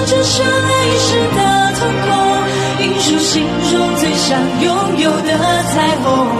这是泪湿的瞳孔，映出心中最想拥有的彩虹。